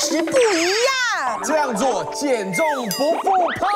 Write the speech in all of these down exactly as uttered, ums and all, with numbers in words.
质不一样。 这样做减重不复胖。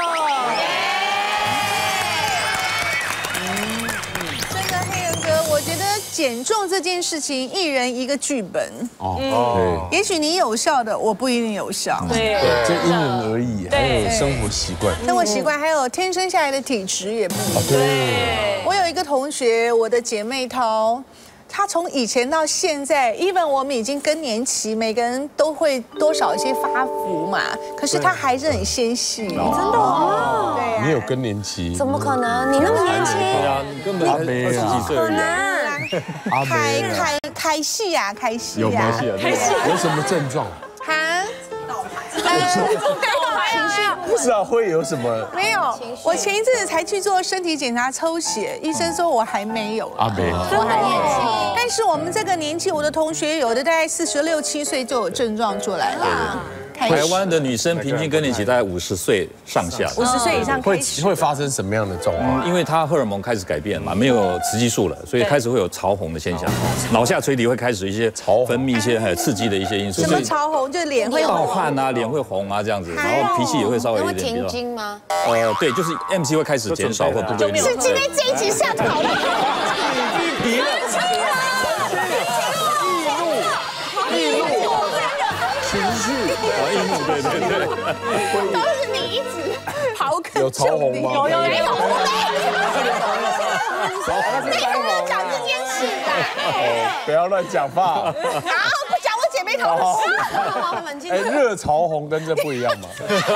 真的，黑人哥，我觉得减重这件事情，一人一个剧本。 哦， 也许你有效的，我不一定有效。 对， 这因人而异，还有生活习惯， 生活习惯还有天生下来的体质也不一样。 对， 我有一个同学，我的姐妹淘。她从以前到现在 ，even 我们已经更年期，每个人都会多少一些发福嘛，可是她还是很纤细。真的哦， 对呀。 你有更年期？ 怎么可能？你那么年轻？ 对啊，你根本才二十几岁而已。 开开开戏呀，开戏呀。 有关系啊？ 开戏有什么症状？ 哈？ 不知道会有什么？ 没有，我前一阵子才去做身体检查抽血，医生说我还没有。 阿北， 我还年轻，但是我们这个年纪，我的同学有的大概四十六七岁就有症状出来了。 台湾的女生平均更年期大概五十岁上下， 五十岁以上会开始会发生什么样的状况？ 因为她荷尔蒙开始改变嘛，没有雌激素了，所以开始会有潮红的现象，脑下垂体会开始一些分泌一些还有刺激的一些因素， 什么潮红，就脸会盗红。 汗啊，脸会红啊这样子，然后脾气也会稍微有点比停较， 经吗？ 呃，对，就是 M C 会开始减少或不规律。 是今天这一集下讨论。 情绪， 易怒，对对对。 都是你一直刨坑。 有潮红吗？ 有有有。没有， 那是腮红。 讲这件事的。 不要乱讲话。 好，不讲我姐妹淘的事。 哎，热潮红跟这不一样吗？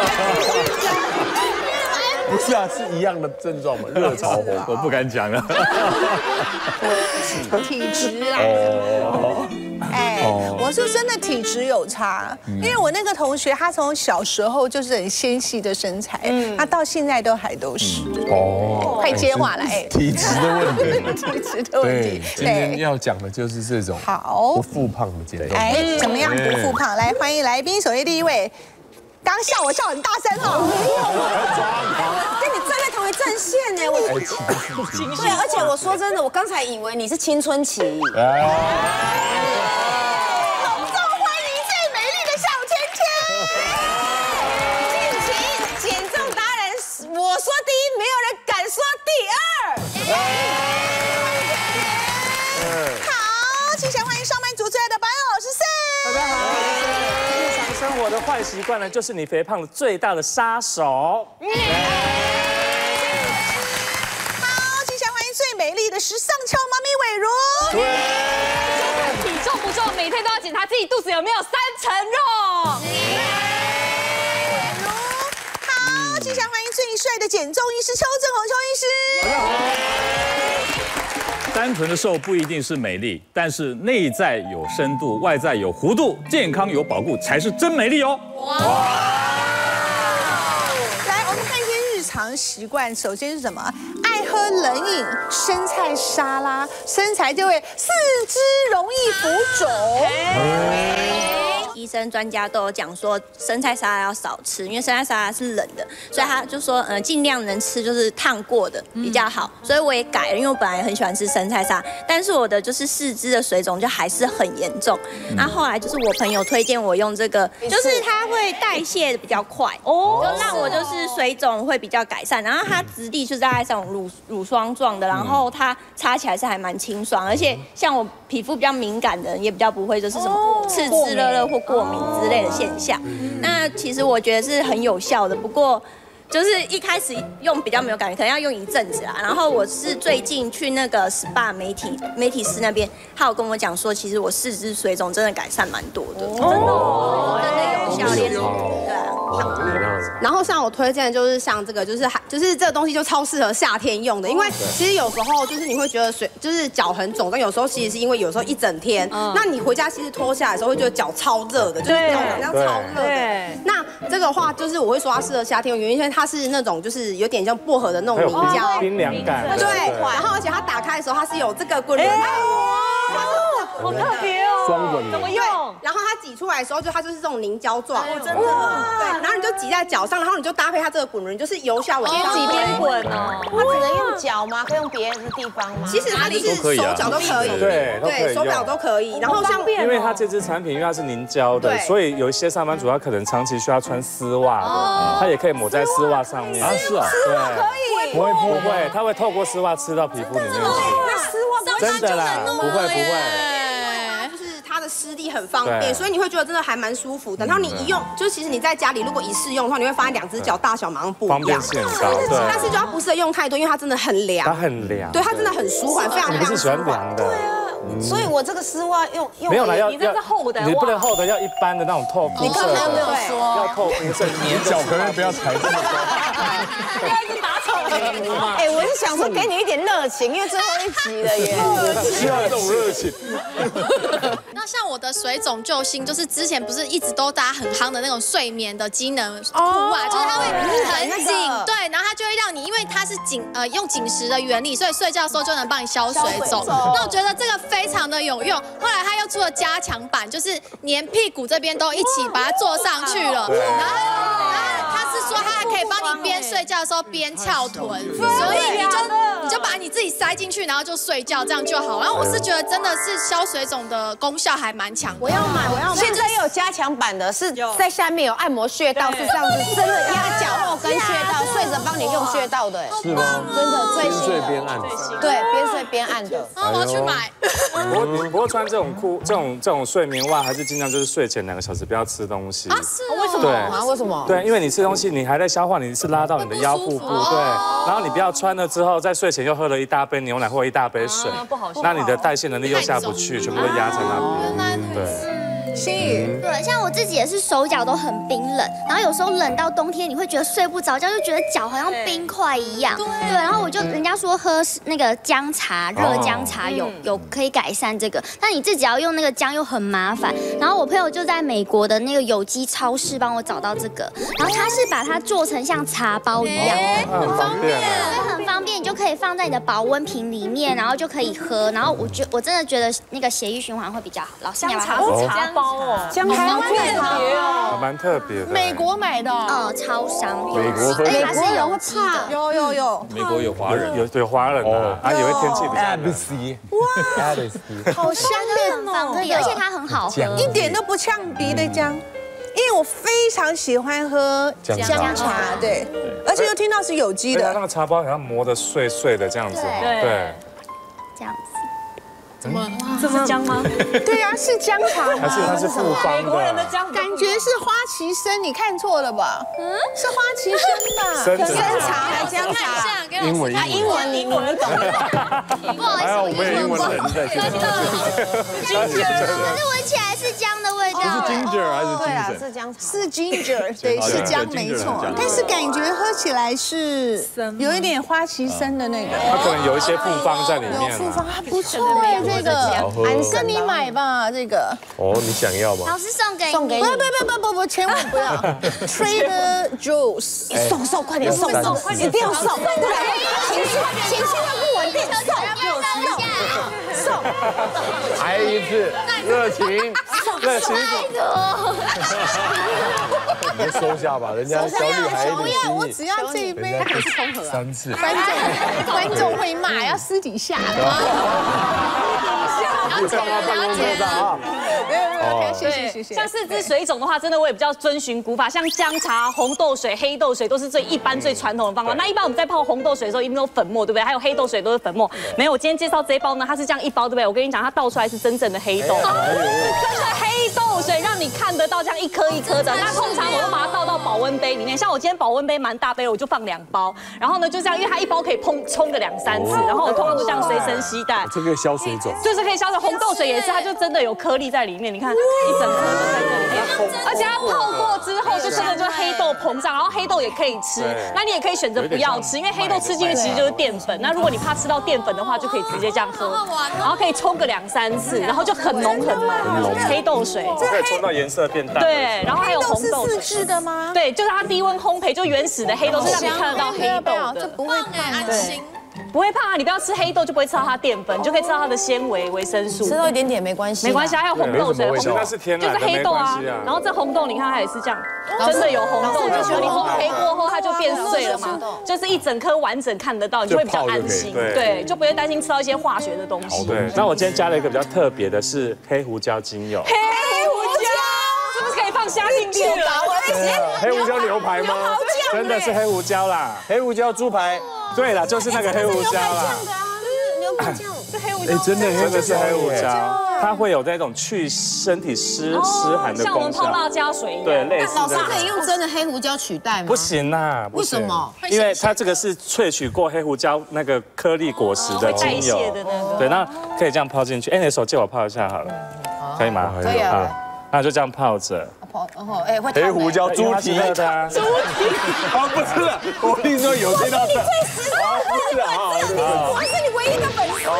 不是啊，是一样的症状吗？热潮红， 我不敢讲了。 体质啦。哎，我是真的体质有差，因为我那个同学，他从小时候就是很纤细的身材，他到现在都还都是。哦，快接话了，哎， 体质的问题， 体质的问对题。， 今天要讲的就是这种好不复胖的减重。 哎，怎么样不复胖？来，欢迎来宾，首先第一位，刚笑我笑很大声哦。 跟你站在同一阵线呢，我对，而且我说真的，我刚才以为你是青春期。 隆重欢迎最美丽的小芊芊。 近期减重达人，我说第一，没有人敢说第二。 好，请先欢迎上班族最爱的保养老师 Sam。 大家好，日常生活的坏习惯呢，就是你肥胖的最大的杀手。 好，请先欢迎最美丽的时尚俏妈咪伟如。 体重不重，每天都要检查自己肚子有没有三层肉。 好，请先欢迎最帅的减重医师邱正宏邱医师。 单纯的瘦不一定是美丽，但是内在有深度，外在有弧度，健康有保护才是真美丽哦。 来，我们看一些日常习惯，首先是什么？爱喝冷饮、生菜沙拉，身材就会四肢容易浮肿。 医生专家都有讲说，生菜沙拉要少吃，因为生菜沙拉是冷的，所以他就说，呃，尽量能吃就是烫过的比较好。所以我也改了，因为我本来很喜欢吃生菜沙拉，但是我的就是四肢的水肿就还是很严重。那后来就是我朋友推荐我用这个，就是它会代谢的比较快，哦，就让我就是水肿会比较改善。然后它质地就是大概这种乳乳霜状的，然后它擦起来是还蛮清爽，而且像我皮肤比较敏感的人也比较不会就是什么刺刺热热或过敏之类的现象。那其实我觉得是很有效的，不过就是一开始用比较没有感觉，可能要用一阵子啦。然后我是最近去那个 S P A 媒体媒体师那边，他有跟我讲说，其实我四肢水肿真的改善蛮多的，真的真的有效，连对啊。 然后像我推荐的就是像这个，就是还就是这个东西就超适合夏天用的，因为其实有时候就是你会觉得水就是脚很肿，但有时候其实是因为有时候一整天，那你回家其实脱下来的时候会觉得脚超热的，就是脚好像超热的。那这个话就是我会说它适合夏天用，原因因为它是那种就是有点像薄荷的那种凝胶， 冰凉感。 对，然后而且它打开的时候它是有这个滚轮， 好特别哦， 双滚轮怎么用？ 然后它挤出来的时候，就它就是这种凝胶状，真的。对，然后你就挤在脚上，然后你就搭配它这个滚轮，就是由下往上边挤边滚哦。 它只能用脚吗？可以用别的地方吗？ 其实它就是手脚都可以， 对， 对，手表都可以。然后像因为它这支产品因为它是凝胶的，所以有一些上班族他可能长期需要穿丝袜的，它也可以抹在丝袜上面。 啊，是啊， 对， 可以， 不会不会，它会透过丝袜吃到皮肤里面去。 那丝袜真的啦，不会不会。 就是它的施力很方便，所以你会觉得真的还蛮舒服的。然后你一用，就其实你在家里如果一试用的话，你会发现两只脚大小马上不一样， 方便性很高。对， 但是就要不适合用太多，因为它真的很凉。 它很凉。 对，它真的很舒缓，非常非常你是喜欢凉的。 所以我这个丝袜用用没有啦，要你这是厚的， 你不能厚的，要一般的那种透肤色。 你刚刚没有说要透肤色， 你脚可能不要踩这么高。 不要一直打草莓嘛。 哎，我是想说给你一点热情，因为最后一集了耶， 需要这种热情。 那像我的水肿救星，就是之前不是一直都大家很夯的那种睡眠的机能裤袜，就是它会很紧，对，然后它就会让你，因为它是紧呃用紧实的原理，所以睡觉的时候就能帮你消水肿。那我觉得这个非常的有用。后来它又出了加强版，就是连屁股这边都一起把它做上去了，然后它是说它还可以帮你边睡觉的时候边翘臀，所以你就你就把你自己塞进去，然后就睡觉，这样就好。然后我是觉得真的是消水肿的功效还蛮强的。 我要买，我要买。现在也有加强版的，是在下面有按摩穴道，是这样子，真的压脚后跟穴道，睡着帮你用穴道的， 是吗？ 真的最新， 边睡边按， 对，边睡边按的。 啊，我要去买。 不过不过穿这种裤、这种这种睡眠袜，还是尽量就是睡前两个小时不要吃东西。 啊，是为什么啊？为什么？ 对，因为你吃东西，你还在消化，你是拉到你的腰部部，对。然后你不要穿了之后，在睡前又喝了一大杯牛奶或一大杯水，那你的代谢能力又下不去，全部都压在那边。对。 心宇， 对，像我自己也是手脚都很冰冷，然后有时候冷到冬天，你会觉得睡不着觉，就觉得脚好像冰块一样。对，然后我就人家说喝那个姜茶，热姜茶有有可以改善这个，但你自己要用那个姜又很麻烦。然后我朋友就在美国的那个有机超市帮我找到这个，然后他是把它做成像茶包一样， 很方便， 对，很方便，你就可以放在你的保温瓶里面，然后就可以喝。然后我觉我真的觉得那个血液循环会比较好。老师，你要不要茶包哦， 姜台湾特别哦， 蛮特别的。 美国买的， 嗯，超商， 美国而且它是有机的， 有有有， 美国有华人， 有有华人啊，啊，因为天气比较冷。 哇，好香很方便，而且它很好喝， 一点都不呛鼻的姜。因为我非常喜欢喝姜茶，对，而且又听到是有机的。 那个茶包好像磨得碎碎的这样子，对， 这样子。 怎么？这是姜吗？ 对呀，是姜茶。 还是它是复方的？ 美国人的姜感觉是花旗参，你看错了吧？嗯，是花旗参吧？ 参茶还姜茶？ 英文啊，英文你你们懂的。 不好意思，我英文人在现场。 可是闻起来是姜的味道。 是 ginger 还是对啊， ginger？ 是姜茶， 是 ginger， 对，是姜没错。但是感觉喝起来是有一点花旗参的那个。 它可能有一些复方在里面。 有复方，不错哎，这个，跟你买吧，这个。 哦，你想要吗？ 老师送给你， 送给你。 不不不不不，千万不要 ，Trader Joe's， 送送，快点送送，一定要送，不然情绪情绪会不稳定，送送送， 来一次热情， 热情， 你就收下吧，人家小女孩不要，我只要这一杯， 可是空盒三次， 观众观众会骂，要私底下。 不上他办公桌上啊！ 没有没有，谢谢谢谢。 像四肢水肿的话，真的我也比较遵循古法，像姜茶、红豆水、黑豆水都是最一般最传统的方法。那一般我们在泡红豆水的时候，一定都粉末，对不对？还有黑豆水都是粉末。没有，我今天介绍这一包呢，它是这样一包，对不对？我跟你讲，它倒出来是真正的黑豆，是真的黑豆水，让你看得到这样一颗一颗的。那通常我都把它倒到保温杯里面，像我今天保温杯蛮大杯，我就放两包。然后呢，就这样，因为它一包可以冲冲个两三次，然后我通常都这样随身携带。 这个消水肿， 就是可以消水。红豆水也是，它就真的有颗粒在里面，你看一整颗都在这里面，而且它泡过之后就真的就是黑豆膨胀，然后黑豆也可以吃，那你也可以选择不要吃，因为黑豆吃进去其实就是淀粉，那如果你怕吃到淀粉的话，就可以直接这样喝，然后可以冲个两三次，然后就很浓很浓，黑豆水， 可以冲到颜色变淡。 对，然后还有红豆水， 是的吗？ 对，就是它低温烘焙，就原始的黑豆是让你看得到黑豆的， 这不会胖， 对。 不会胖啊，你不要吃黑豆就不会吃到它淀粉，你就可以吃到它的纤维、维生素。 吃到一点点没关系， 没关系，还有红豆水， 红豆是天然的， 就是黑豆啊。然后这红豆你看它也是这样，真的有红豆，就是你烘焙过后它就变碎了嘛，就是一整颗完整看得到，你就会比较安心，对，就不会担心吃到一些化学的东西。 对，那我今天加了一个比较特别的是黑胡椒精油。 黑胡椒是不是可以放虾进去了？ 黑胡椒牛排吗？ 真的是黑胡椒啦， 黑胡椒猪排。 对了，就是那个黑胡椒啦。 牛排酱是黑胡椒， 哎，真的真的是黑胡椒，它会有那种去身体湿湿寒的功效， 像我们泡辣椒水一样。 对，类似。 老师可以用真的黑胡椒取代吗？ 不行啦， 为什么？ 因为它这个是萃取过黑胡椒那个颗粒果实的精油，对，那可以这样泡进去。哎，你的手借我泡一下好了，可以吗？ 可以啊。 那就这样泡着。 泡，然后哎会黑胡椒猪蹄的啊， 猪蹄啊不是，我跟你说有这道菜，啊不是啊， 我是你唯一的粉丝。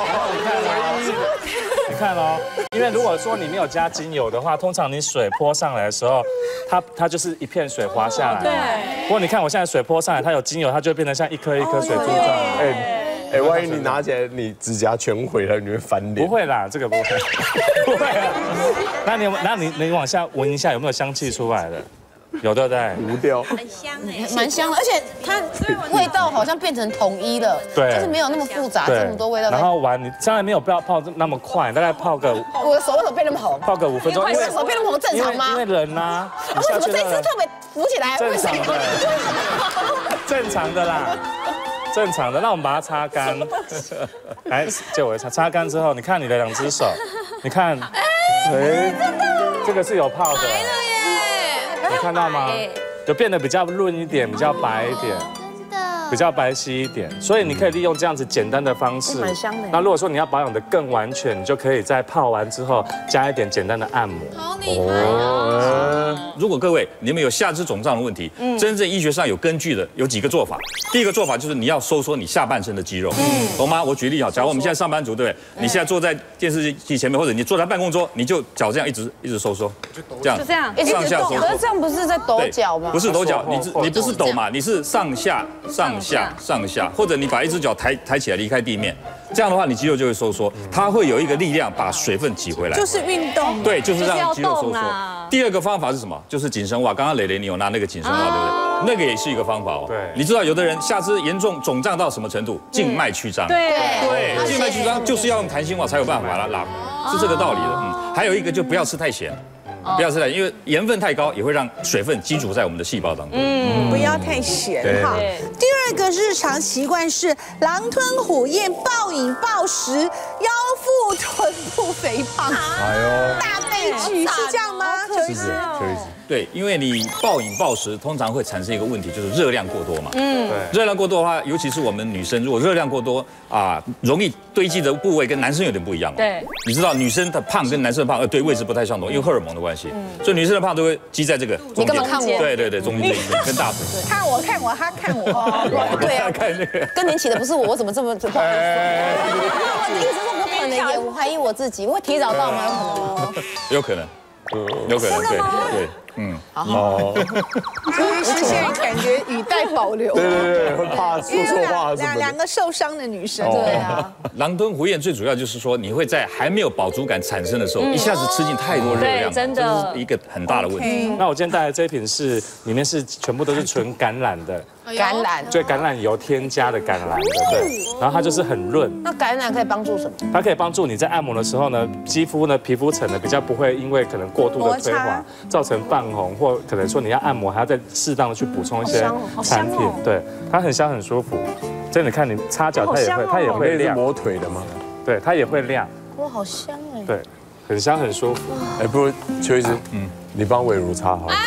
你看哦，因为如果说你没有加精油的话，通常你水泼上来的时候，它它就是一片水滑下来。 对。 不过你看我现在水泼上来，它有精油，它就会变成像一颗一颗水珠状。 哎。哎，万一你拿起来，你指甲全毁了，你会翻脸？ 不会啦，这个不会，不会啊。那你那你你往下闻一下，有没有香气出来的？有对不对？ 无掉， 很香哎， 蛮香的，而且它味道好像变成统一了， 对， 就是没有那么复杂，这么多味道。 然后玩，你当然没有不要泡那么快，大概泡个。 我的手为什么变那么红？ 泡个五分钟， 因为手变那么红正常吗？ 因为人呐， 为什么这次特别浮起来？ 正常的，正常的啦。正常的，那我们把它擦干。来，借我一擦，擦干之后，你看你的两只手，你看，哎，这个是有泡的， 白了耶， 有看到吗？就变得比较润一点，比较白一点。比较白皙一点，所以你可以利用这样子简单的方式。 蛮香的。 那如果说你要保养得更完全，你就可以在泡完之后加一点简单的按摩。 好厉害哦！ 如果各位你们有下肢肿胀的问题，真正医学上有根据的有几个做法。第一个做法就是你要收缩你下半身的肌肉，懂吗？我举例啊，假如我们现在上班族，对不对？你现在坐在电视机前面，或者你坐在办公桌，你就脚这样一直一直收缩，这样就这样上下收缩。可是这样不是在抖脚吗？ 不是抖脚，你你不是抖嘛，你是上下上。下上下，或者你把一只脚抬抬起来离开地面，这样的话你肌肉就会收缩，它会有一个力量把水分挤回来。 就是运动， 对，就是让肌肉收缩。第二个方法是什么？就是紧身袜。刚刚蕾蕾你有拿那个紧身袜，对不对？那个也是一个方法哦。 对， 你知道有的人下肢严重肿胀到什么程度？静脉曲张。 对对，静脉曲张就是要用弹性袜才有办法把它拉，是这个道理的。嗯，还有一个就不要吃太咸。不要吃太咸，因为盐分太高也会让水分积储在我们的细胞当中。 嗯，不要太咸哈。第二个日常习惯是狼吞虎咽、暴饮暴食、腰腹臀部肥胖。哎呦，大悲剧是这样吗？ 是是，邱医师。 对，因为你暴饮暴食，通常会产生一个问题，就是热量过多嘛。嗯，对。热量过多的话，尤其是我们女生，如果热量过多啊，容易堆积的部位跟男生有点不一样。 对。 你知道女生的胖跟男生的胖，呃，对，位置不太相同，因为荷尔蒙的关系。嗯。所以女生的胖都会积在这个中间。 你干嘛看我？ 对对对，中间这一边跟大腿。 看我看我，他看我。 对啊， 看这个。 更年期的不是我，我怎么这么不好意思？我的意思是我可能也我怀疑我自己，我会提早到吗？ 有可能。有可能。有可能。对对。嗯， 好， 邱医师现在感觉语带保留， 对对对，会怕说错话什么的。 两两个受伤的女生， 对啊。 狼吞虎咽最主要就是说，你会在还没有饱足感产生的时候，一下子吃进太多热量， 真的是一个很大的问题。 那我今天带来这一瓶是里面是全部都是纯橄榄的。 橄榄， 对，橄榄油添加的橄榄的，对，然后它就是很润。 那橄榄可以帮助什么？ 它可以帮助你在按摩的时候呢，肌肤呢皮肤层呢比较不会因为可能过度的推滑造成泛红，或可能说你要按摩还要再适当的去补充一些产品，对，它很香很舒服。真的看你擦脚它也会它也会亮。 磨腿的吗？ 对，它也会亮。 哇，好香哎。 对，很香很舒服。 哎，不如邱医师，嗯，你帮伟如擦好了。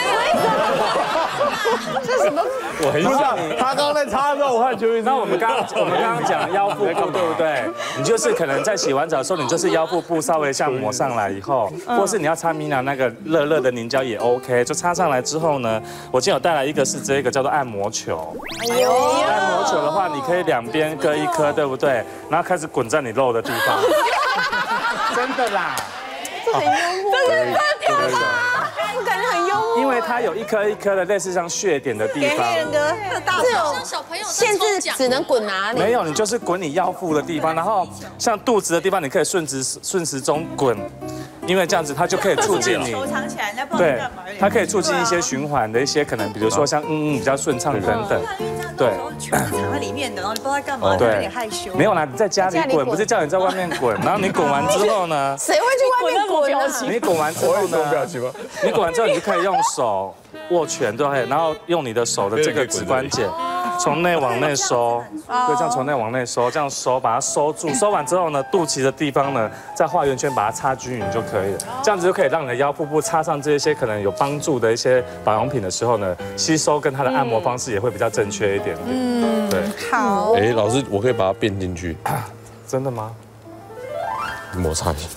这什么？ 我很想他刚刚在擦的时候，我看邱医师。 那我们刚刚我们刚刚讲腰腹部，对不对？你就是可能在洗完澡的时候，你就是腰腹部稍微像抹上来以后，或是你要擦米娜那个热热的凝胶也 OK， 就擦上来之后呢，我今天有带来一个是这个叫做按摩球。哎呦，按摩球的话，你可以两边各一颗，对不对？然后开始滚在你肉的地方。真的啦， 这很幽默， 这是真的吗？ 感觉很幽默。 因为它有一颗一颗的类似像血点的地方。 给黑人哥大这种小朋友限制只能滚哪里？ 没有，你就是滚你腰腹的地方，然后像肚子的地方，你可以顺时顺时钟滚，因为这样子它就可以促进你。 藏起来，人家不知道对干嘛。 它可以促进一些循环的一些可能，比如说像嗯嗯比较顺畅等等。对， 全是藏在里面的，然后你不知道在干嘛，有点害羞。 没有啦，你在家里滚，不是叫你在外面滚。然后你滚完之后呢？ 谁会去外面滚啊？ 你滚完之后呢？你滚完之后，你就可以用手握拳，对，然后用你的手的这个指关节，从内往内收，对，这样从内往内收，这样收把它收住。收完之后呢，肚脐的地方呢，再画圆圈把它擦均匀就可以了。这样子就可以让你的腰腹部擦上这些可能有帮助的一些保养品的时候呢，吸收跟它的按摩方式也会比较正确一点点。嗯，对。 好。 哎，老师，我可以把它变进去。 真的吗？ 摩擦力。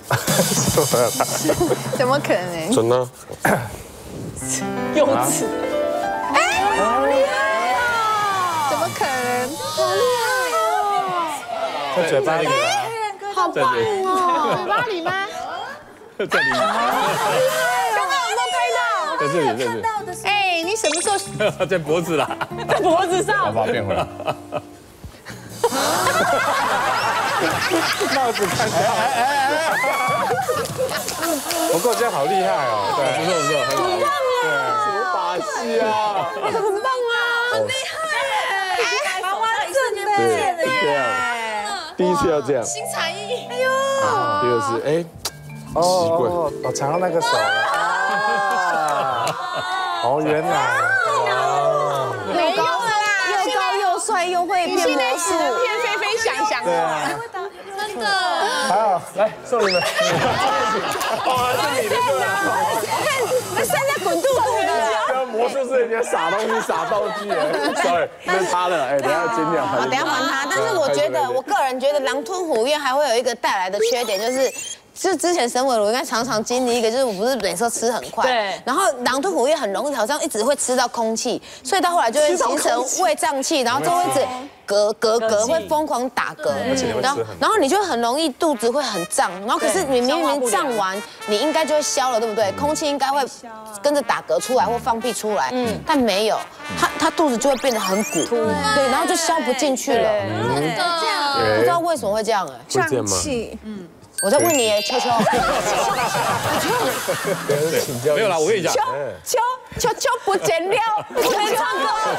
怎么可能？ 真的。 幼稚。哎，好厉害哦！怎么可能？好厉害哦！ 在嘴巴里。 好棒哦！嘴巴里吗？ 在里面。 好厉害哦！刚刚有没有拍到？ 在这里，在这里。 哎，你什么时候？ 在脖子啦。 在脖子上。 把它变回来。 帽子看起来，哎哎哎！不过这样好厉害哦，对， 不错不错，很好。 对， 什么把戏啊？ 很棒啊， 很厉害耶！ 娃娃一瞬间不见了耶！第一次要这样。 新才艺。哎呦。第二次，哎，习惯。 我尝到那个手了。哦，原来。 没用了啦，又高又帅又会变魔术。 现在只能偏飞飞翔翔了。 真的。 好，来送你们。哇，是你的对啊！ 那现在滚肚肚的。 刚魔术是人家撒东西撒道具哎 ，sorry， 那是他的，哎，等下剪掉。 好，等下还他。但是我觉得，我个人觉得狼吞虎咽还会有一个带来的缺点，就是。就之前沈伟儒应该常常经历一个，就是我不是每次都吃很快， 对， 然后狼吞虎咽很容易，好像一直会吃到空气，所以到后来就会形成胃胀气，然后就会一直嗝嗝嗝，会疯狂打嗝，然后然后你就很容易肚子会很胀，然后可是你明明胀完，你应该就会消了，对不对？空气应该会跟着打嗝出来或放屁出来，嗯，但没有，他他肚子就会变得很鼓，对，然后就消不进去了， 真的这样， 不知道为什么会这样哎， 胀气，嗯。 我在问你，秋秋。 没有啦，我跟你讲， 秋秋秋不减料，不能唱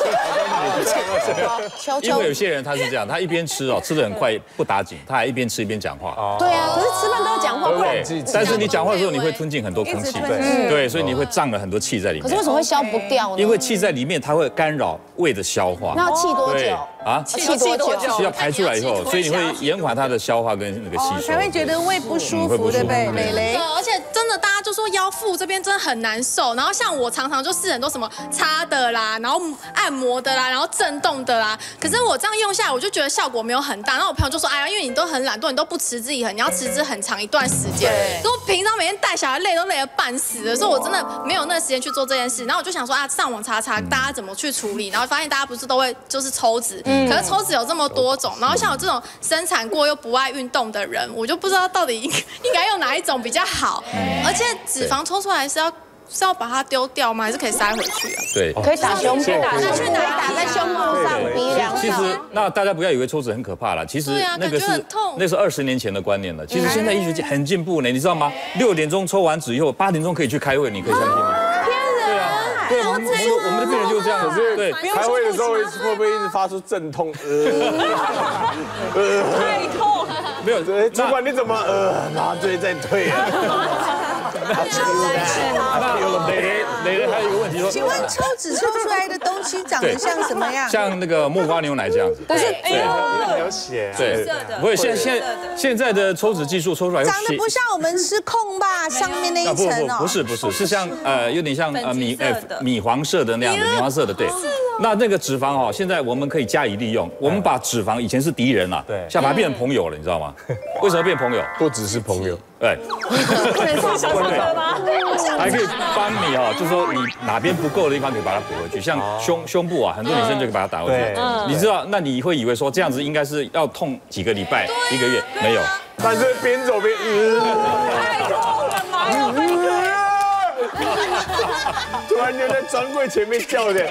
歌。秋秋， 因为有些人他是这样，他一边吃哦，吃的很快不打紧，他还一边吃一边讲话。 对啊，可是吃饭都要讲话， 对。但是你讲话的时候，你会吞进很多空气，对对，所以你会胀了很多气在里面。 可是为什么会消不掉呢？ 因为气在里面，它会干扰胃的消化。 那要气多久？ 啊， 气多久？ 气要排出来以后，所以你会延缓它的消化跟那个吸收， 才会觉得胃不舒服，对不对？蕾蕾， 而且真的大家就说腰腹这边真的很难受，然后像我常常就试很多什么擦的啦，然后按摩的啦，然后震动的啦，可是我这样用下来，我就觉得效果没有很大。然后我朋友就说，哎呀，因为你都很懒惰，你都不持之以恒，你要持之很长一段时间。所以我平常每天带小孩累都累得半死了，所以我真的没有那个时间去做这件事。然后我就想说啊，上网查查大家怎么去处理，然后发现大家不是都会就是抽脂，可是抽脂有这么多种，然后像我这种生产过又不爱运动的人，我就不知道到底应应该用哪一种比较好。而且脂肪抽出来是要是要把它丢掉吗？还是可以塞回去啊？ 对， 可以打胸部，拿去哪里打在胸部上、鼻梁上。 其实那大家不要以为抽脂很可怕了，其实那个是那是二十年前的观念了。其实现在医学界很进步呢，你知道吗？六点钟抽完脂以后，八点钟可以去开会，你可以相信吗？对啊，对，我们我们的病人就是这样。 可是对， 开会的时候会不会一直发出阵痛？ 呃，太痛。 没有，主管你怎么呃麻醉再退啊？ 那蕾蕾蕾蕾还有一个问题说， 请问抽脂抽出来的东西长得像什么样？ 像那个木瓜牛奶这样子。 不是， 对，因为有血。 对，不会，现现现在的抽脂技术抽出来长得不像我们吃控吧上面那一层哦。 不是不是，是像呃有点像呃米呃米黄色的那样的米黄色的，对。那那个脂肪哦，现在我们可以加以利用。我们把脂肪以前是敌人啦，对，现在把它变成朋友了，你知道吗？为什么变朋友？ 不只是朋友， 对， 不能是小唱歌吗？ 还可以帮你哈，就是说你哪边不够的地方可以把它补回去，像胸胸部啊，很多女生就可以把它打回去。你知道，那你会以为说这样子应该是要痛几个礼拜、一个月，没有。 但是边走边， 太痛了，妈呀！ 突然间在专柜前面叫的，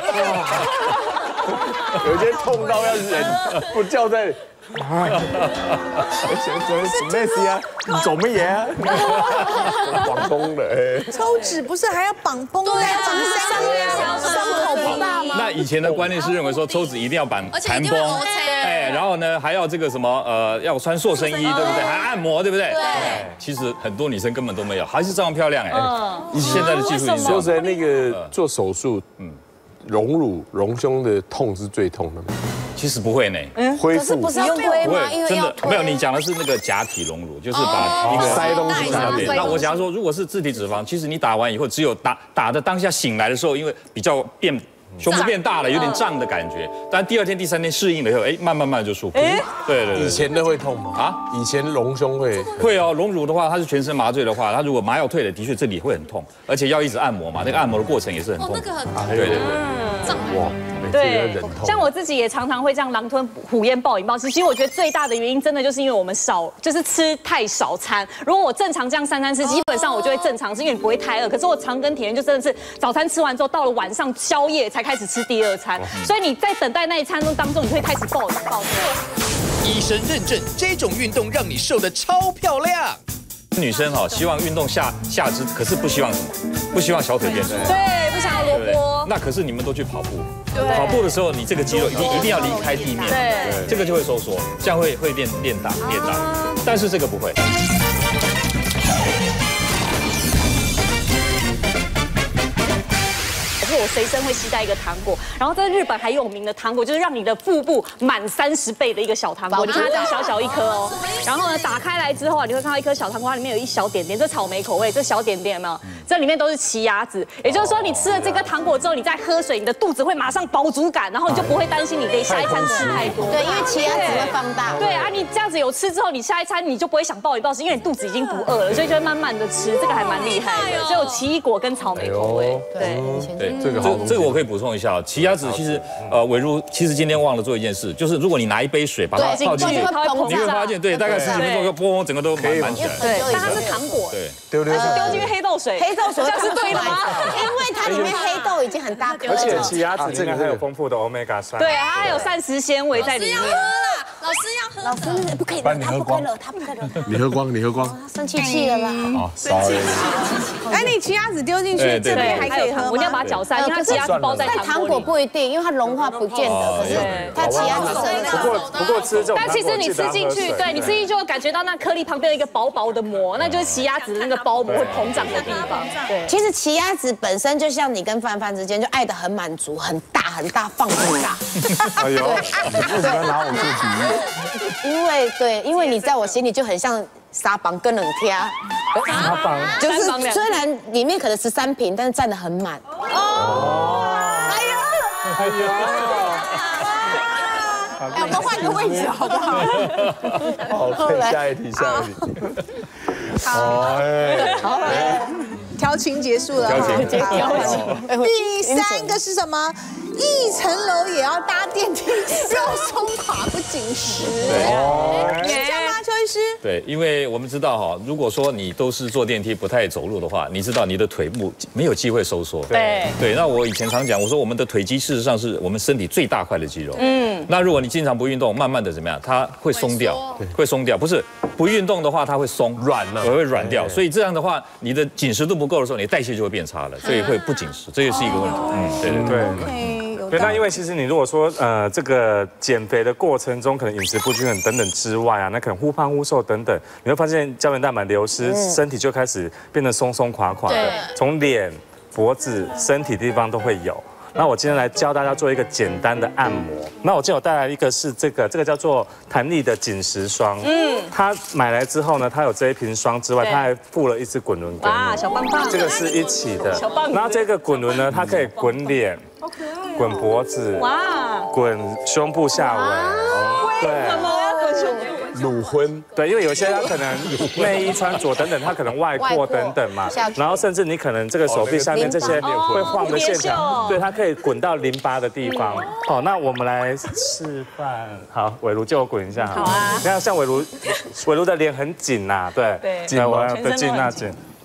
有些痛到要忍，不叫在。啊！怎么什么事啊？你做乜嘢啊？绑绷的， 抽脂不是还要绑绷在绑上面，伤口不大吗？ 那以前的观念是认为说抽脂一定要绑盘绷，哎，然后呢还要这个什么呃要穿塑身衣，对不对？还按摩，对不对？对。其实很多女生根本都没有，还是这样漂亮哎。嗯。现在的技术已经说实在，那个做手术，嗯，隆乳隆胸的痛是最痛的。 其实不会呢， 恢复不是要推吗？因为真的没有，你讲的是那个假体隆乳，就是把一个塞东西在那边。 那我想要说，如果是自体脂肪，其实你打完以后，只有打打的当下醒来的时候，因为比较变胸部变大了，有点胀的感觉。但第二天、第三天适应了以后，哎，慢慢慢就舒服。对对对。 以前的会痛吗？啊，以前隆胸会会哦，隆乳的话，它是全身麻醉的话，它如果麻药退了，的确这里会很痛，而且要一直按摩嘛，那个按摩的过程也是很痛。 那个很痛。 对对对。 哇。 对，像我自己也常常会这样狼吞虎咽、暴饮暴食。其实我觉得最大的原因，真的就是因为我们少，就是吃太少餐。如果我正常这样三餐吃，基本上我就会正常吃，因为你不会太饿。可是我常跟铁人就真的是早餐吃完之后，到了晚上宵夜才开始吃第二餐，所以你在等待那一餐当中，你会开始暴饮暴食。 医生认证这种运动让你瘦得超漂亮。 女生哈，希望运动下下肢，可是不希望什么？不希望小腿变粗。 对，不想要萝卜。 那可是你们都去跑步，跑步的时候，你这个肌肉一定一定要离开地面，对，这个就会收缩，这样会会练练大练大，但是这个不会。 我随身会携带一个糖果，然后在日本还有名的糖果，就是让你的腹部满三十倍的一个小糖果。你看它这样小小一颗哦，然后呢打开来之后啊，你会看到一颗小糖果，它里面有一小点点，这草莓口味，这小点点有没有？这里面都是奇亚籽，也就是说你吃了这个糖果之后，你再喝水，你的肚子会马上饱足感，然后你就不会担心你得下一餐吃太多。 对，因为奇亚籽会放大。 对啊，你这样子有吃之后，你下一餐你就不会想暴饮暴食，因为你肚子已经不饿了，所以就会慢慢的吃，这个还蛮厉害的，只有奇异果跟草莓口味。对对，这个好，这个我可以补充一下，奇亚籽其实呃，伟如其实今天忘了做一件事，就是如果你拿一杯水把它泡进去，你会发现，对，大概四十分钟就嘣，整个都满满起来。 对，但它是糖果， 对， 丢丢丢进黑豆水， 黑豆水这是对的吗？ 因为它里面黑豆已经很大颗了， 而且奇亚籽里面还有丰富的 omega 三， 对，它还有膳食纤维在里面。 老师要喝， 老师不可以，他不可以了，他不可以了， 你喝光，你喝光， 生气气了啦。 哦，生气。 哎，你奇亚籽丢进去，这边还可以喝吗？ 我一定要把它搅散，因为它奇亚籽包在糖果不一定，因为它融化不见得，可是它奇亚籽生不过不过吃这种， 但其实你吃进去，对你吃进去就会感觉到那颗粒旁边有一个薄薄的膜，那就是奇亚籽那个包膜会膨胀的地方。对， 其实奇亚籽本身就像你跟范范之间就爱的很满足，很大很大，放很大。 哎呦，你为什么要拿我做比喻？ 因为对，因为你在我心里就很像沙邦跟冷贴， 沙邦就是虽然里面可能十三瓶，但是占得很满。哦，哎呀，哎呀，哎，我们换个位置好不好？ 好，可以下一题，下一题。 好，好，调情结束了， 调情， 调情。第三个是什么？一层楼也要搭电梯，肉松垮不紧实。对，是这样吗，邱医师？ 对，因为我们知道哈，如果说你都是坐电梯不太走路的话，你知道你的腿部没有机会收缩。 对对，那我以前常讲，我说我们的腿肌事实上是我们身体最大块的肌肉。嗯，那如果你经常不运动，慢慢的怎么样？它会松掉，会松掉。不是不运动的话，它会松软了， 会软掉。所以这样的话，你的紧实度不够的时候，你的代谢就会变差了，所以会不紧实，这也是一个问题。嗯，对对对。对，那因为其实你如果说呃这个减肥的过程中，可能饮食不均衡等等之外啊，那可能忽胖忽瘦等等，你会发现胶原蛋白流失，身体就开始变得松松垮垮的，从脸、脖子、身体地方都会有。那我今天来教大家做一个简单的按摩。那我今天有带来一个是这个，这个叫做弹力的紧实霜。嗯，它买来之后呢，它有这一瓶霜之外，它还附了一支滚轮给你。 哇，小棒棒！ 这个是一起的。小棒。然后这个滚轮呢，它可以滚脸。好可爱。滚脖子。哇。滚胸部下围。 对。为什么要滚胸部？ 乳昏， 对，因为有些他可能内衣穿着等等，他可能外扩等等嘛，然后甚至你可能这个手臂下面这些会晃的线条，对，它可以滚到淋巴的地方。好，那我们来示范。好，伟如借我滚一下。好啊。你看，像伟如，伟如的脸很紧呐，对， 对， 紧，我的紧那紧。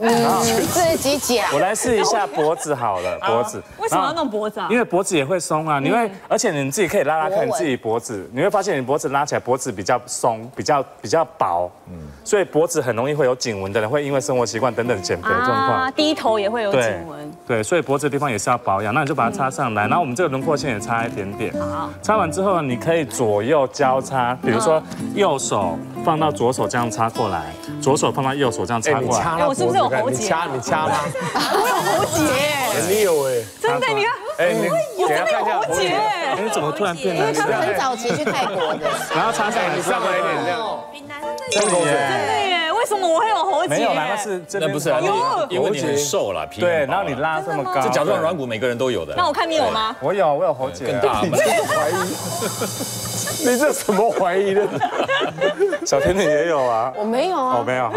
自己讲。 我来试一下脖子好了，脖子。 为什么要弄脖子啊？ 因为脖子也会松啊，你会，而且你自己可以拉拉看你自己脖子，你会发现你脖子拉起来，脖子比较松，比较比较薄，嗯，所以脖子很容易会有颈纹的人，会因为生活习惯等等减肥状况， 低头也会有颈纹。 对，所以脖子的地方也是要保养，那你就把它插上来，然后我们这个轮廓线也插一点点。好，插完之后你可以左右交叉，比如说右手放到左手这样插过来，左手放到右手这样插过来。 哎， 我是不是有喉结？ 你掐，你掐吗？ 我有喉结， 你有哎， 真的，你看， 哎，你我真的有喉结。 你怎么突然变得？ 他们很早期去泰国的， 然后插上来， 你上来一点这样， 真的耶， 真的耶，为什么我会有喉结？ 没有啦，那是那不是啊，因为你很瘦了，皮对，然后你拉这么高， 这甲状软骨每个人都有的。 那我看你有吗？ 我有，我有喉结， 更大。 你这怀疑？你这什么怀疑的？ 小甜甜也有啊， 我没有啊， 我没有。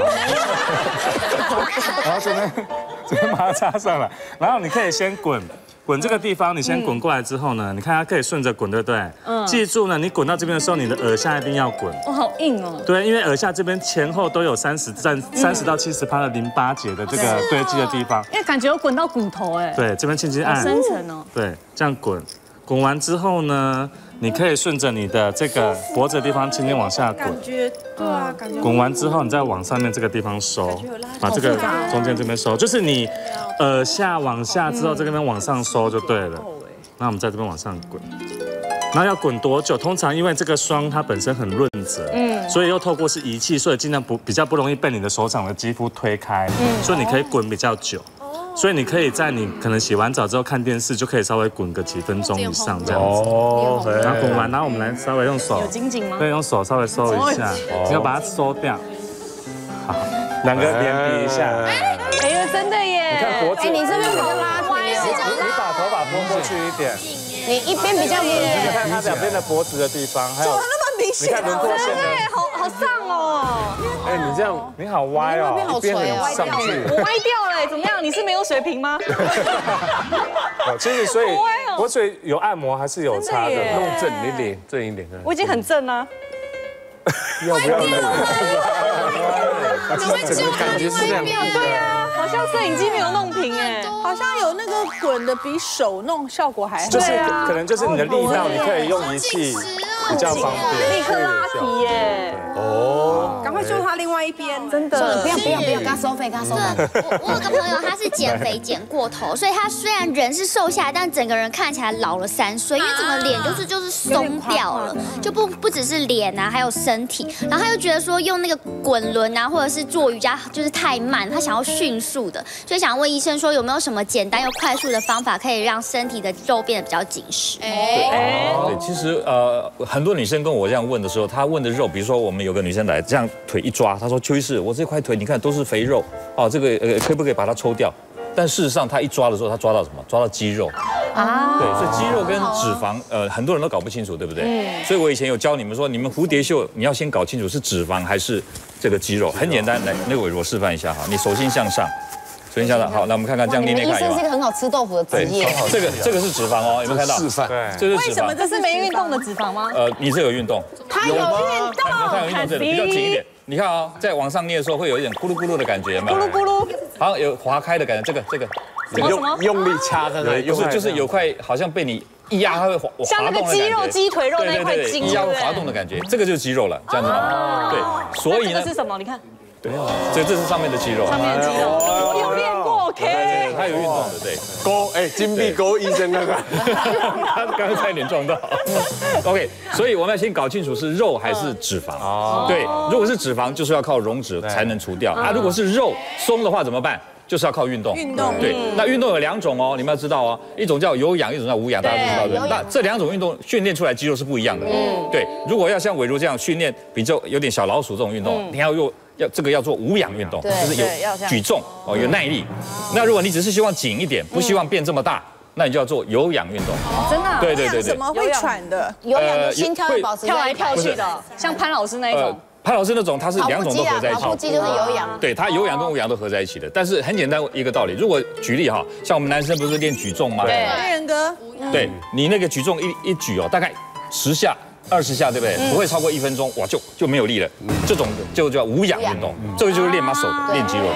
然后这边这边把它插上来，然后你可以先滚。滚这个地方，你先滚过来之后呢，你看它可以顺着滚，对不对？嗯。记住呢，你滚到这边的时候，你的耳下一定要滚。 哦，好硬哦。 对，因为耳下这边前后都有三十占三十到七十趴的淋巴结的这个堆积的地方。 因为感觉有滚到骨头哎。 对，这边轻轻按。 深层哦。 对，这样滚，滚完之后呢，你可以顺着你的这个脖子的地方轻轻往下滚。 感觉对啊，感觉。 滚完之后，你再往上面这个地方收，把这个中间这边收，就是你。耳下往下之后，这边往上收就对了。那我们在这边往上滚，然后要滚多久？通常因为这个霜它本身很润泽，嗯，所以又透过是仪器，所以尽量不比较不容易被你的手掌的肌肤推开，嗯，所以你可以滚比较久。所以你可以在你可能洗完澡之后看电视，就可以稍微滚个几分钟以上这样子。哦，然后滚完，然后我们来稍微用手， 有紧紧吗？ 对，用手稍微收一下，你要把它收掉。好，两个脸比一下。 哎呦，真的耶！ 你看脖子， 哎，你这边比较拉平， 你把头发拨过去一点， 你一边比较明显。 你看它两边的脖子的地方，还有怎么那么明显？ 你看轮廓线的， 好好上哦。 哎，你这样你好歪哦， 一边好上去， 我歪掉了，怎么样？你是没有水平吗？ 其实所以我所以有按摩还是有差的， 弄正你脸正一点。 我已经很正了。 要不要那个？ 你会救感觉是这样。 对啊，好像摄影机没有弄平哎， 好像有那个滚的比手弄效果还好。 就是可能就是你的力道，你可以用仪器比较方便。 立刻拉皮耶！ 哦，赶快救他另外一边， 真的。 不要不要不要，跟他收费，跟他收费。 我我有个朋友，他是减肥减过头，所以他虽然人是瘦下来，但整个人看起来老了三岁，因为整个脸就是就是松掉了，就不不只是脸啊，还有身体。然后他又觉得说用那个滚轮啊，或者是做瑜伽就是太慢，他想要迅速的，所以想问医生说有没有什么简单又快速的方法，可以让身体的肉变得比较紧实？ 哎，对，其实呃，很多女生跟我这样问的时候，她问的肉，比如说我们有个女生来，这样腿一抓，她说邱医师，我这块腿你看都是肥肉，哦，这个呃可不可以把它抽掉？但事实上，她一抓的时候，她抓到什么？抓到肌肉。啊，对，所以肌肉跟脂肪，呃，很多人都搞不清楚，对不对？嗯。所以我以前有教你们说，你们蝴蝶袖，你要先搞清楚是脂肪还是这个肌肉。很简单，来，那个我示范一下哈，你手心向上，手心向上，好，那我们看看这样捏捏看。 医生是一个很好吃豆腐的职业。 这个这个是脂肪哦，有没有看到？ 示范。 对，这是脂肪。 为什么这是没运动的脂肪吗？ 呃，你是有运动。 他有运动， 他有运动，这里比较紧一点。你看啊，在往上捏的时候会有一点咕噜咕噜的感觉，有没有？ 咕噜咕噜。 好，有滑开的感觉，这个这个。 用用力掐它， 不是就是有块好像被你一压，它会滑像那个肌肉、鸡腿肉那块筋， 一压会滑动的感觉，这个就是肌肉了，这样子吗？对，所以呢， 这是什么？你看， 对，这这是上面的肌肉， 上面的肌肉，我有练过 ，OK， 他有运动的，对， 勾哎，金币勾医生那个， 他刚刚差一点撞到 ，OK， 所以我们要先搞清楚是肉还是脂肪，哦，对，如果是脂肪，就是要靠溶脂才能除掉，啊，如果是肉松的话怎么办？就是要靠运动， 运动对，那运动有两种哦，你们要知道哦，一种叫有氧，一种叫无氧，大家都知道对。那这两种运动训练出来肌肉是不一样的，嗯，对。如果要像伟如这样训练比较有点小老鼠这种运动，你要用要这个要做无氧运动，就是有举重哦，有耐力。那如果你只是希望紧一点，不希望变这么大，那你就要做有氧运动。 真的？ 对对对对。 怎么会喘的？ 有氧的心跳会保持跳来跳去的，像潘老师那一种。 潘老师那种，他是两种都合在一起， 跑步机就是有氧， 对，他有氧跟无氧都合在一起的。但是很简单一个道理，如果举例哈，像我们男生不是练举重吗？ 对，黑人哥， 对你那个举重一一举哦，大概十下、二十下，对不对？不会超过一分钟，哇，就就没有力了。这种就叫无氧运动，这个就是练 muscle 的，练肌肉的。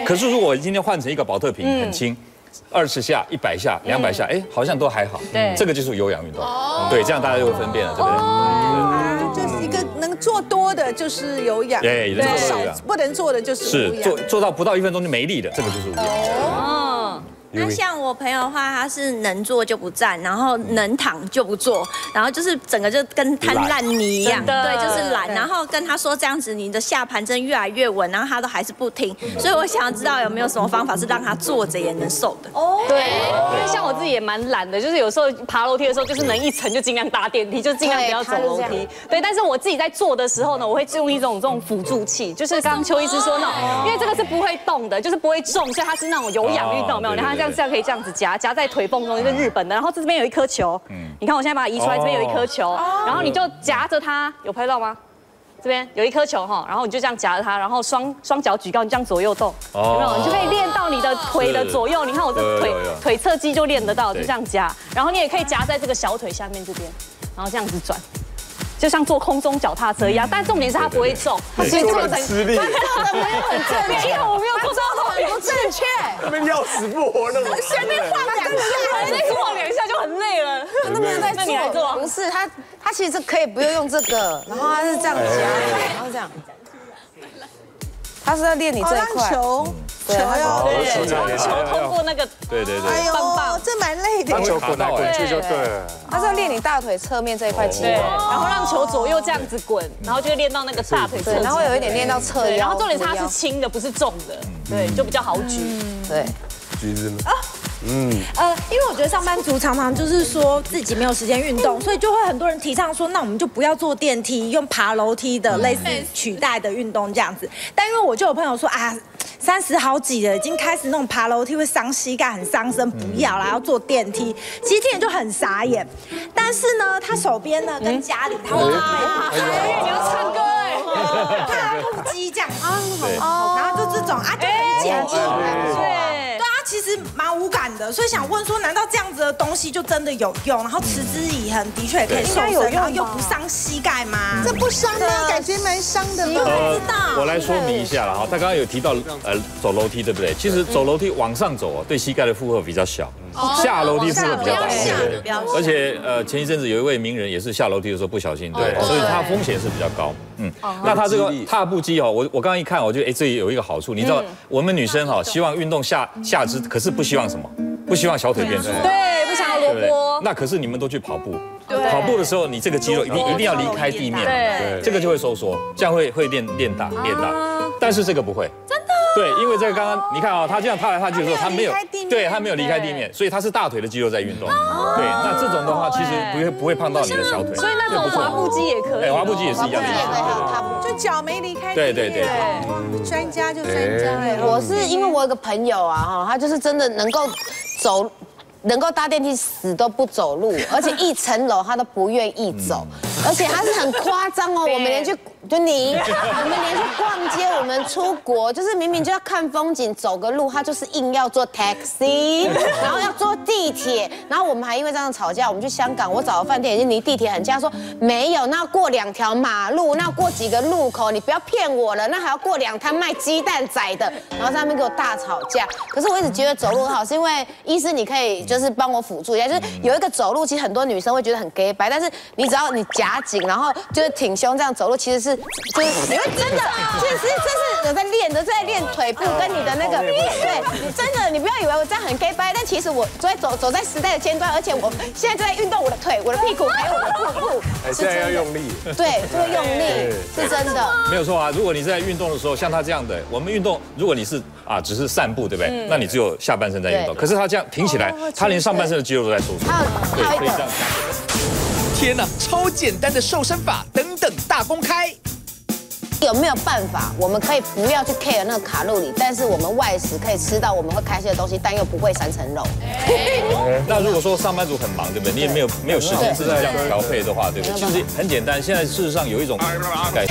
可是如果我今天换成一个保特瓶，很轻。二十下、一百下、两百下，哎，好像都还好。对，这个就是有氧运动。对，这样大家就会分辨了，对不对？ 就是一个能做多的，就是有氧； 对， 少不能做的就是无氧。 是做做到不到一分钟就没力的，这个就是无氧。 哦。那像我朋友的话，他是能坐就不站，然后能躺就不坐，然后就是整个就跟摊烂泥一样，对，就是懒。然后跟他说这样子，你的下盘真越来越稳，然后他都还是不听。所以我想要知道有没有什么方法是让他坐着也能瘦的。 哦，对，因为像我自己也蛮懒的，就是有时候爬楼梯的时候，就是能一层就尽量搭电梯，就尽量不要走楼梯。对，但是我自己在做的时候呢，我会用一种这种辅助器，就是刚刚邱医师说那种，因为这个是不会动的，就是不会重，所以它是那种有氧运动，有没有？然后这样这样可以这样子夹夹在腿缝中，是日本的。然后这边有一颗球，你看我现在把它移出来，这边有一颗球，然后你就夹着它，有拍到吗？这边有一颗球哈，然后你就这样夹着它，然后双双脚举高，你这样左右动，有没有？你就可以练到你的腿的左右。你看我这腿腿侧肌就练得到，就这样夹。然后你也可以夹在这个小腿下面这边，然后这样子转。就像坐空中脚踏车一样，但重点是它不会重，它其实做的吃力， 做的没有很正确，我没有做到很不正确， 那边要死不活那种， 随便晃两下，那晃两下就很累了。 那没有在做， 那你来做？ 不是，他他其实可以不用用这个，然后他是这样夹，然后这样。他是在练你这一块。 球，球要对，球通过那个， 对对对， 哎呦，这蛮累的。 让球滚来滚去就对了。 他是要练你大腿侧面这一块肌肉， 然后让球左右这样子滚，然后就会练到那个大腿侧肌， 然后有一点练到侧腰。 然后重点是它是轻的，不是重的，对，就比较好举。 对， 橘子吗？ 嗯，呃，因为我觉得上班族常常就是说自己没有时间运动，所以就会很多人提倡说，那我们就不要坐电梯，用爬楼梯的类似取代的运动这样子。但因为我就有朋友说啊，三十好几了，已经开始那种爬楼梯会伤膝盖、很伤身，不要啦，要坐电梯。其实听人就很傻眼，但是呢，他手边呢跟家里他会准备， 你要唱歌哎， 踏步机这样啊，哦，然后就这种啊，就很简易，对。其实蛮无感的，所以想问说，难道这样子的东西就真的有用？然后持之以恒，的确也可以瘦身，然后又不伤膝盖吗？ 这不伤吗？感觉蛮伤的吧？ 呃，我来说明一下了哈。他刚刚有提到呃走楼梯，对不对？其实走楼梯往上走啊，对膝盖的负荷比较小，下楼梯负荷比较大。而且呃，前一阵子有一位名人也是下楼梯的时候不小心，对，所以他风险是比较高。嗯，那他这个踏步机哦，我我刚刚一看，我觉得哎，这有一个好处，你知道我们女生哈希望运动下下肢。可是不希望什么？不希望小腿变粗。 对，不想要萝卜。 那可是你们都去跑步，跑步的时候，你这个肌肉一定一定要离开地面， 对， 这个就会收缩，这样会会练练大练大。但是这个不会， 真的。 对，因为这个刚刚你看啊，他这样踏来踏去的时候，他没有，对，他没有离开地面，所以他是大腿的肌肉在运动。对，那这种的话其实不会不会胖到你的小腿。 所以那种滑步机也可以。 对，滑步机也是一样的意思。就脚没离开地面。 对对对。 专家就专家。 我是因为我有个朋友啊，哈，他就是真的能够走。能够搭电梯死都不走路，而且一层楼他都不愿意走，而且他是很夸张哦。我们连去就你，我们连去逛街，我们出国，就是明明就要看风景，走个路，他就是硬要坐 taxi， 然后要坐地铁，然后我们还因为这样吵架。我们去香港，我找的饭店已经离地铁很近，他说没有，那要过两条马路，那要过几个路口，你不要骗我了，那还要过两摊卖鸡蛋仔的，然后在那边给我大吵架。可是我一直觉得走路很好，是因为医师你可以就。就是帮我辅助一下，就是有一个走路，其实很多女生会觉得很 gay 白，但是你只要你夹紧，然后就是挺胸这样走路，其实是就是你会真的，其实这是有在练的，在练腿部跟你的那个，对，你真的你不要以为我这样很 gay 白，但其实我在走走在时代的尖端，而且我现在就在运动我的腿、我的屁股还有我的腹部， 现在要用力， 对，就会用力，是真的， 没有错啊。如果你在运动的时候，像他这样的，我们运动，如果你是啊只是散步，对不对？那你只有下半身在运动，可是他这样挺起来，他。连上半身的肌肉都在收缩，对，可以这样。 天哪，超简单的瘦身法，等等大公开。 有没有办法，我们可以不要去 care 那个卡路里，但是我们外食可以吃到我们会开心的东西，但又不会三层肉。 那如果说上班族很忙，对不对？你也没有没有时间自己这样调配的话，对不对？其实很简单，现在事实上有一种改。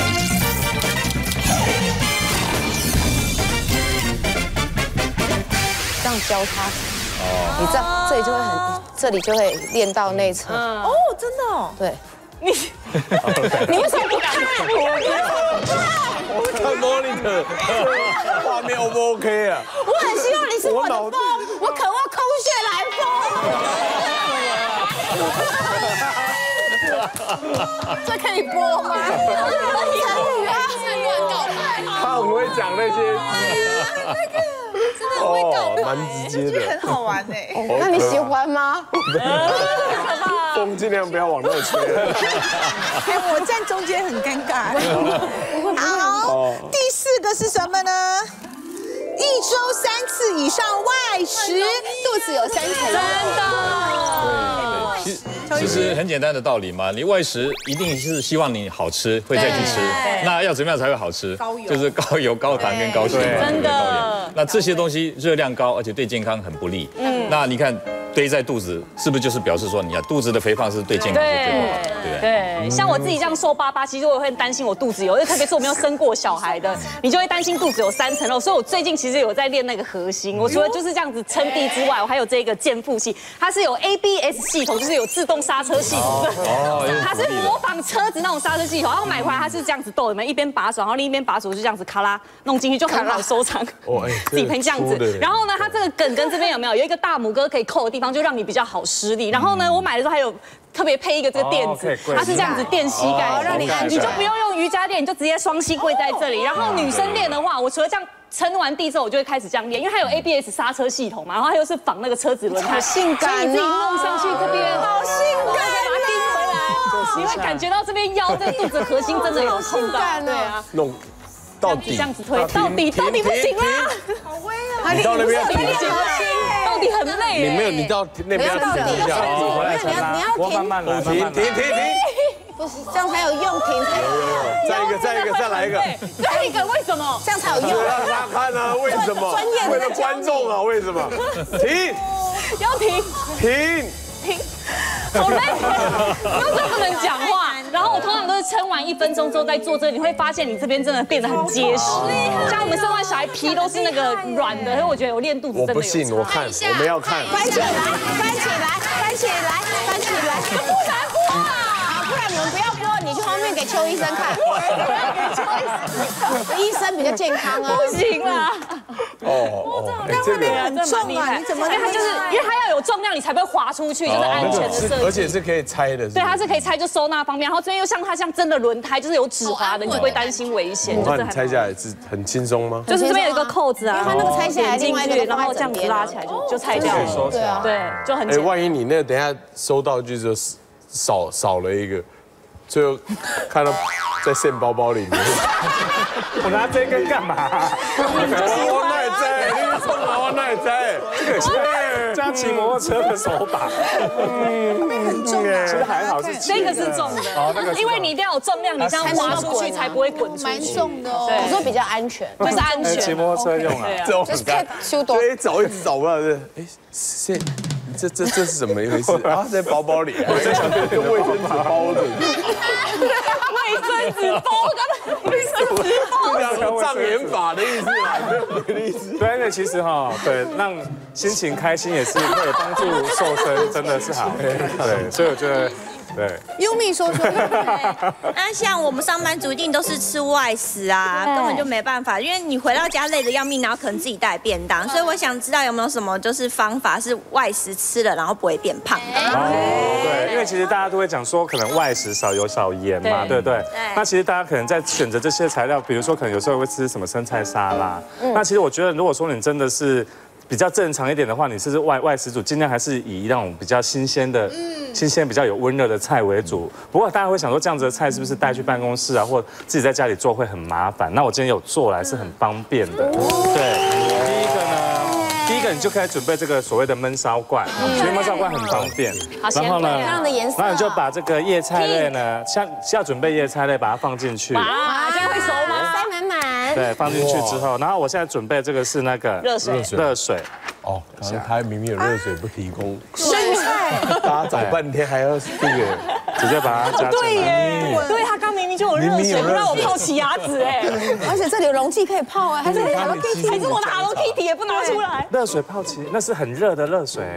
这样交叉。哦，你这样这里就会很，这里就会练到内侧。 哦，真的哦。 对， 你你为什么不看？ 我看 monitor， 画面 O 不 OK 啊？ 我很希望你是我的风，我渴望空穴来风。这可以播吗？ 他很会讲那些， 真的很会搞， 蛮直接的， 很好玩哎。 那你喜欢吗？ 风尽量不要往那吹。 我站中间很尴尬。好，第四个是什么呢？一周三次以上外食，肚子有三层。 真的。 其其实很简单的道理嘛，你外食一定是希望你好吃，会再去吃。那要怎么样才会好吃？就是高油、高糖跟高纤嘛， 真的。 那这些东西热量高，而且对健康很不利。嗯。那你看堆在肚子，是不是就是表示说，你看肚子的肥胖是对健康是最不好的，对不对？ 对。像我自己这样瘦巴巴，其实我会很担心我肚子有，因为特别是我没有生过小孩的，你就会担心肚子有三层肉。所以我最近其实有在练那个核心。我除了就是这样子撑地之外，我还有这个健腹系，它是有 A B S 系统，就是有自动刹车系统。哦。它是模仿车子那种刹车系统，然后买回来它是这样子逗，你们一边把手，然后另一边把手就这样子咔啦弄进去，就很好收藏。哦，哎，自己喷这样子。然后呢，它这个梗跟这边有没有有一个大拇哥可以扣的地方，就让你比较好施力。然后呢，我买的时候还有特别配一个这个垫子，它是这样子垫膝盖，让你你就不用用瑜伽垫，你就直接双膝跪在这里。然后女生练的话，我除了这样撑完地之后，我就会开始这样练，因为它有 A B S 刹车系统嘛，然后它又是仿那个车子轮胎， 性感， 所以你自己弄上去这边，好性感，再把它钉回来，你会感觉到这边腰这个肚子核心真的有空到，对啊， 弄到底这样子推，到底到底不行啦，好威啊， 你到那边不行，到底很累， 你没有，你到那边要停一下， 你回来撑啦，我慢慢来， 停停停停。 不是，这样才有用，停才有用。 再一个，再一个，再来一个， 再一个，为什么？ 这样才有用。 让大家看啊，为什么？ 专业为了观众啊，为什么？停， 要停， 停， 停，好累，又是不能讲话。然后我通常都是撑完一分钟之后再做这个，你会发现你这边真的变得很结实。像我们生完小孩皮都是那个软的，所以我觉得我练肚子真的有。 我不信，我看，我们要看。 翻起来，翻起来，翻起来，翻起来， 不难播啊！ 好，不然你们不要播，你去后面给邱医生看。医生比较健康啊。 不行啦。 哦哦， 这个很重啊，你怎么？ 因为它就是因为它要有重量，你才不会滑出去，就是安全的设计。 而且是可以拆的。 对，它是可以拆，就收纳方面。然后这边又像它像真的轮胎，就是有止滑的，你就不会担心危险。 我看你拆下来是很轻松吗？ 就是这边有一个扣子啊， 因为它那个拆下来， 进去，然后这样子拉起来就就拆掉了。 对啊， 对，就很。 哎，万一你那等下收到就少少了一个，最后看到在线包包里面。 我拿这根干嘛？ 我那也在，你送我那也在，这个是加骑摩托车的手把， 很重啊。 其实还好是这个是重的，因为你一定要有重量，你这样滑出去才不会滚出去。 蛮重的哦， 我说比较安全， 就是安全。 骑摩托车用啊， 这种很干，对，找一直找不到，哎，是。这这这是怎么一回事啊？在包包里，我在想用卫生纸包着。 卫生纸包，刚才卫生纸包， 这样障眼法的意思啊，没有别的意思。 对，那其实哈，对，让心情开心也是可以帮助瘦身，真的是好。对，所以我觉得。对， 优米说说。 那像我们上班族一定都是吃外食啊，根本就没办法，因为你回到家累得要命，然后可能自己带便当，所以我想知道有没有什么就是方法是外食吃了然后不会变胖的。 哦，对，因为其实大家都会讲说可能外食少油少盐嘛，对不对？那其实大家可能在选择这些材料，比如说可能有时候会吃什么生菜沙拉，那其实我觉得如果说你真的是。比较正常一点的话，你是外外食组，尽量还是以那种比较新鲜的、嗯、新鲜比较有温热的菜为主。不过大家会想说，这样子的菜是不是带去办公室啊，或自己在家里做会很麻烦？那我今天有做来是很方便的。对，第一个呢，第一个你就可以准备这个所谓的焖烧罐，其实焖烧罐很方便。然后呢，然后你就把这个叶菜类呢，像要准备叶菜类，把它放进去。 啊，这样会熟吗？ 塞满满。 对，放进去之后，然后我现在准备这个是那个热水， 热水。 哦，他明明有热水不提供， 生菜， 大家找半天还要这个， 直接把它加进来。 对耶，对他刚明明就有热水，不让我泡奇亚籽哎， 而且这里有容器可以泡哎，还是 Hello Kitty， 还是我的 Hello Kitty 也不拿出来。 热水泡奇，那是很热的热水。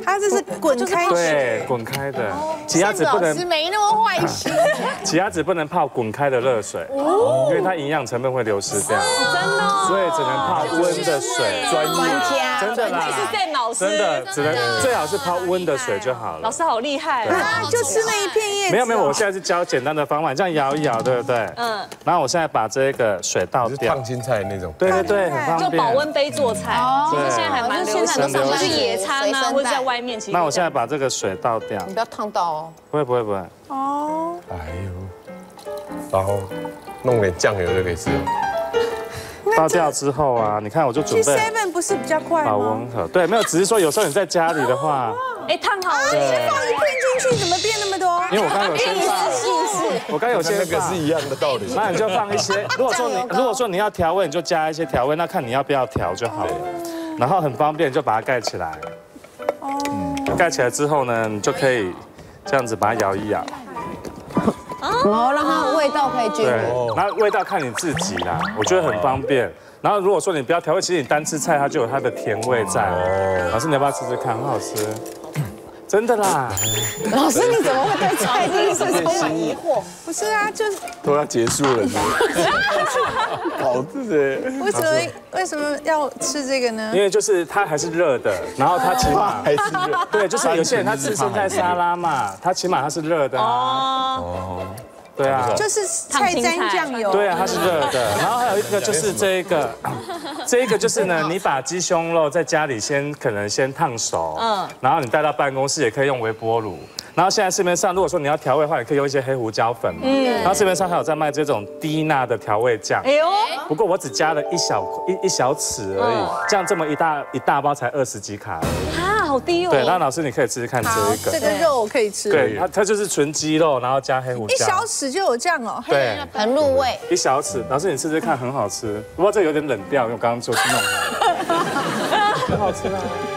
它这是滚开水， 对，滚开的。挤压子不能， 老师没那么坏心。 挤压子不能泡滚开的热水，因为它营养成分会流失掉。 真的。 所以只能泡温的水。 专家， 真的啦。 是郑老师。 真的，只能最好是泡温的水就好了。 老师好厉害啊！就吃那一片叶子。 没有没有，我现在是教简单的方法，这样摇一摇，对不对？嗯。然后我现在把这个水倒掉。 烫青菜那种。 对对对，很方便。 就保温杯做菜，其实现在还蛮流行的，去野餐啊，或者在外面。 那我现在把这个水倒掉。 你不要烫到哦。 不会不会不会。 哦。 哎呦。然后弄点酱油就可以吃了。 倒掉之后啊，你看我就准备。 去 seven 不是比较快吗？ 保温盒。对，没有，只是说有时候你在家里的话。 哎，烫好了。 你放一片进去，怎么变那么多？ 因为我刚刚有先放。我刚刚有先那个是一样的道理。 那你就放一些。如果说你如果说你要调味，你就加一些调味，那看你要不要调就好了。然后很方便，就把它盖起来。哦。盖起来之后呢，你就可以这样子把它摇一摇。 哦，让它味道可以均匀。 然后味道看你自己啦，我觉得很方便。然后如果说你不要调味，其实你单吃菜它就有它的甜味在。老师你要不要吃吃看？很好吃。真的啦。 老师你怎么会对菜这件事充满疑惑？ 不是啊，就是都要结束了，搞自己。 为什么为什么要吃这个呢？ 因为就是它还是热的，然后它起码还是热。 对，就是有些人他吃生菜沙拉嘛，它起码它是热的啊。哦。对啊， 就是菜沾酱油。 对啊，它是热的。然后还有一个就是这一个，这一个就是呢，你把鸡胸肉在家里先可能先烫熟，嗯，然后你带到办公室也可以用微波炉。然后现在市面上，如果说你要调味的话，你可以用一些黑胡椒粉嘛。嗯。然后市面上还有在卖这种低钠的调味酱。哎呦。不过我只加了一小一一小匙而已，这样这么一大一大包才二十几卡而已。 啊，好低哦。 对，那老师你可以试试看这一个。 这个肉我可以吃。 对，它它就是纯鸡肉，然后加黑胡椒。 一小匙就有这样哦。 对， 很入味。 一小匙，老师你试试看，很好吃。不过这有点冷掉，因为我刚刚就是弄好。很好吃啊。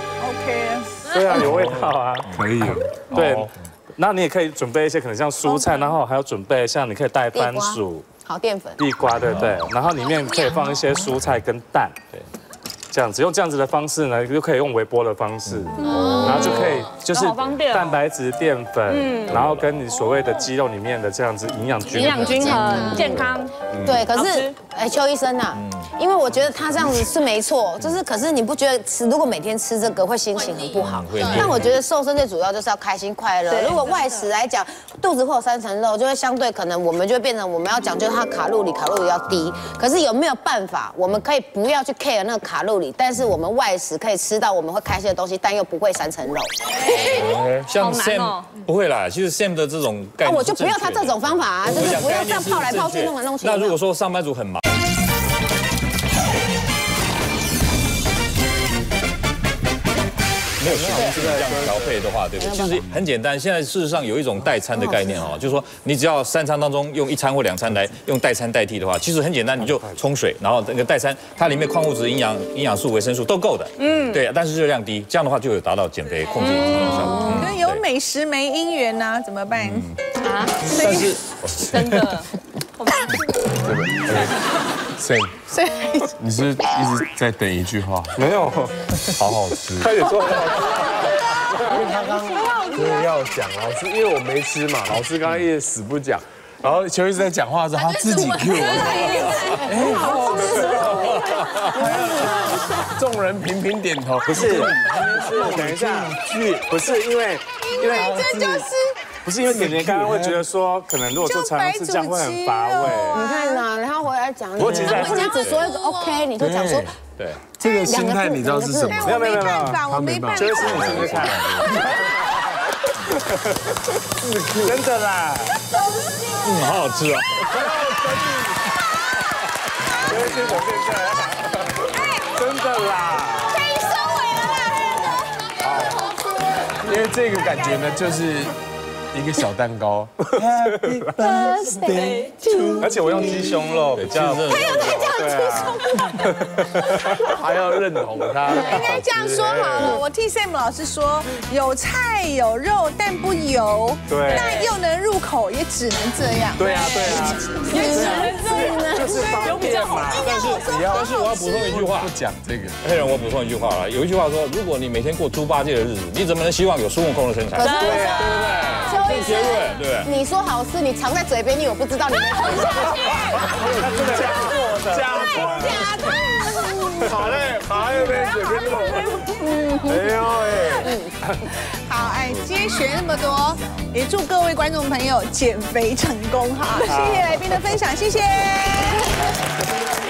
OK。 对啊，有味道啊。 可以。 对。那你也可以准备一些可能像蔬菜，然后还有准备像你可以带番薯、 好淀粉、 地瓜，对不对？然后里面可以放一些蔬菜跟蛋，对，这样子用这样子的方式呢，就可以用微波的方式，然后就可以就是蛋白质、淀粉，然后跟你所谓的鸡肉里面的这样子营养均衡、 营养均衡、健康。 对，可是哎，邱医生呐，因为我觉得他这样子是没错，就是可是你不觉得吃如果每天吃这个会心情很不好？但我觉得瘦身最主要就是要开心快乐。如果外食来讲，肚子会有三层肉，就会相对可能我们就会变成我们要讲究它卡路里，卡路里要低。可是有没有办法，我们可以不要去 care 那个卡路里，但是我们外食可以吃到我们会开心的东西，但又不会三层肉？ 像 Sam 不会啦，其实 Sam 的这种概念， 我就不要他这种方法啊，就是不要这样泡来泡去，弄来弄去。 那如果说上班族很忙。没有系统性这样调配的话，对不对？其实很简单，现在事实上有一种代餐的概念哦，就是说你只要三餐当中用一餐或两餐来用代餐代替的话，其实很简单，你就冲水，然后那个代餐它里面矿物质、营养、营养素、维生素都够的，嗯，对，但是热量低，这样的话就有达到减肥控制体重的效果。 可能有美食没姻缘呐，怎么办？ 啊？ 但是真的。 Sam， 你是一直在等一句话？ 没有， 好好吃。 快点说。 因为他刚刚真的要讲老师，因为我没吃嘛，老师刚刚一直死不讲，然后邱医师在讲话的时候，他自己 Q 我。哎，好吃。众人频频点头。 不是，是等一下，不是因为因为这就是。 不是因为点点刚刚会觉得说，可能如果说常常吃这样会很乏味。 你看呐，然后回来讲， 我其实我只说一个 OK， 你就讲说， 对，这个心态你知道是什么？ 没有没有没有，我没办法， 就是你试试看。真的啦， 嗯，好好吃哦。 真的啦。 因为这个感觉呢，就是一个小蛋糕。Happy birthday to， 而且我用鸡胸肉比较， 还有在讲鸡胸肉， 还要认同它。 应该这样说好了，我替 Sam 老师说，有菜有肉，但不油， 对， 那又能入口，也只能这样。 对啊对啊， 也只能这样。 个是方便嘛。 但是但是我要补充一句话， 不讲这个。 黑人，我补充一句话啦，有一句话说，如果你每天过猪八戒的日子，你怎么能希望有孙悟空的身材？ 对对不对？ 邱医师， 对不对？ 你说好吃，你藏在嘴边，你有不知道你没吞下去。 他真的讲过的， 讲假的。 卡在卡在那嘴边弄。哎呦哎。 好，哎，今天学那么多，也祝各位观众朋友减肥成功哈！谢谢来宾的分享，谢谢。